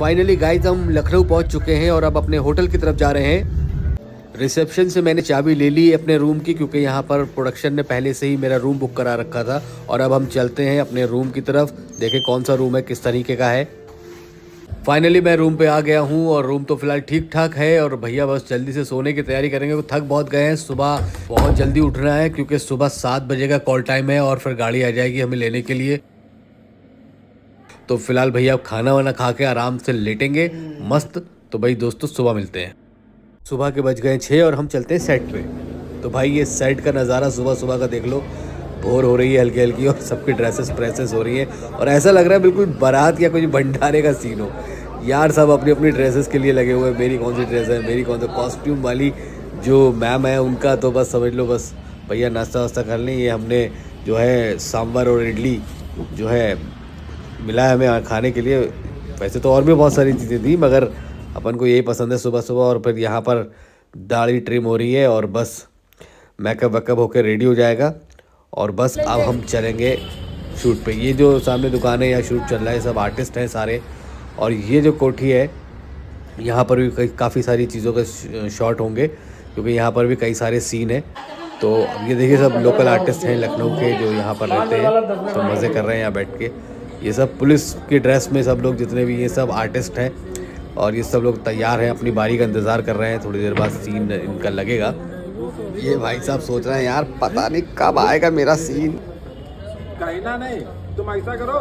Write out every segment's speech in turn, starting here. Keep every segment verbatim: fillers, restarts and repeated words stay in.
Finally guys हम लखनऊ पहुंच चुके हैं और अब अपने होटल की तरफ जा रहे हैं। रिसेप्शन से मैंने चाबी ले ली अपने रूम की, क्योंकि यहाँ पर प्रोडक्शन ने पहले से ही मेरा रूम बुक करा रखा था। और अब हम चलते हैं अपने रूम की तरफ, देखें कौन सा रूम है, किस तरीके का है। फाइनली मैं रूम पे आ गया हूँ और रूम तो फिलहाल ठीक ठाक है। और भैया बस जल्दी से सोने की तैयारी करेंगे, वो थक बहुत गए हैं। सुबह बहुत जल्दी उठना है क्योंकि सुबह सात बजे का कॉल टाइम है और फिर गाड़ी आ जाएगी हमें लेने के लिए। तो फिलहाल भैया अब खाना वाना खा के आराम से लेटेंगे मस्त। तो भाई दोस्तों सुबह मिलते हैं। सुबह के बज गए छः और हम चलते हैं सेट पे। तो भाई ये सेट का नज़ारा सुबह सुबह का देख लो, भोर हो रही है हल्की हल्की और सबकी ड्रेसेस प्रेसेस हो रही है और ऐसा लग रहा है बिल्कुल बारात या कुछ भंडारे का सीन हो यार। सब अपनी अपनी ड्रेसेस के लिए लगे हुए हैं। मेरी कौन सी ड्रेस है, मेरी कौन सी कॉस्ट्यूम वाली जो मैम है उनका तो बस समझ लो बस भैया नाश्ता वास्ता कर लें। ये हमने जो है सांभर और इडली जो है मिला है हमें खाने के लिए। वैसे तो और भी बहुत सारी चीज़ें थी मगर अपन को यही पसंद है सुबह सुबह। और फिर यहाँ पर दाढ़ी ट्रिम हो रही है और बस मेकअप वेकअप होकर रेडी हो जाएगा और बस अब हम चलेंगे शूट पे। ये जो सामने दुकान है यहाँ शूट चल रहा है, सब आर्टिस्ट हैं सारे। और ये जो कोठी है यहाँ पर भी कई काफ़ी सारी चीज़ों के शॉट होंगे क्योंकि यहाँ पर भी कई सारे सीन हैं। तो अब ये देखिए सब लोकल आर्टिस्ट हैं लखनऊ के जो यहाँ पर रहते हैं, तो मज़े कर रहे हैं यहाँ बैठ के। ये सब पुलिस की ड्रेस में सब लोग जितने भी ये सब आर्टिस्ट हैं और ये सब लोग तैयार हैं, अपनी बारी का इंतज़ार कर रहे हैं। थोड़ी देर बाद सीन इनका लगेगा। ये भाई साहब सोच रहे हैं यार पता नहीं कब आएगा मेरा सीन। कहना नहीं, तुम ऐसा करो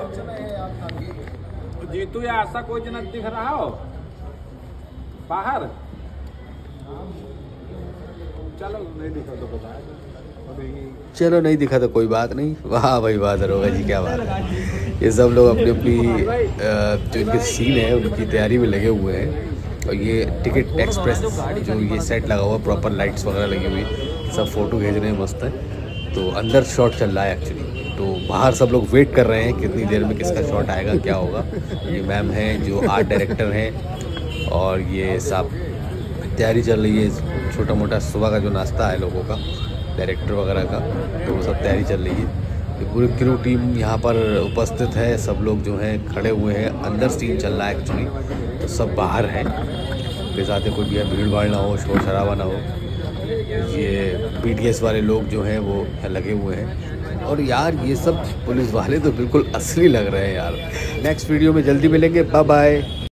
जीतू या ऐसा कोई जन दिख रहा हो बाहर, चलो नहीं दिखा तो चलो नहीं दिखा तो कोई बात नहीं। वाह भाई वाह दरोगा जी क्या बात है। ये सब लोग अपनी अपनी जो इनके सीन है उनकी तैयारी में लगे हुए हैं। और ये टिकट एक्सप्रेस जो ये सेट लगा हुआ प्रॉपर लाइट्स वगैरह लगी हुई, सब फ़ोटो खींच रहे हैं मस्त है। तो अंदर शॉट चल रहा है एक्चुअली, तो बाहर सब लोग वेट कर रहे हैं कितनी देर में किसका शॉट आएगा क्या होगा। ये मैम हैं जो आर्ट डायरेक्टर हैं और ये सब तैयारी चल रही है। छोटा मोटा सुबह का जो नाश्ता है लोगों का डायरेक्टर वगैरह का, तो वो सब तैयारी चल रही है। पूरी क्रू टीम यहाँ पर उपस्थित है, सब लोग जो हैं खड़े हुए हैं। अंदर सीन चल रहा है एक्चुअली, तो सब बाहर हैं के साथ कोई भी भीड़ भाड़ ना हो, शोर शराबा ना हो। ये बी टी एस वाले लोग जो हैं वो लगे हुए हैं। और यार ये सब पुलिस वाले तो बिल्कुल असली लग रहे हैं यार। नेक्स्ट वीडियो में जल्दी मिलेंगे, बाय बाय।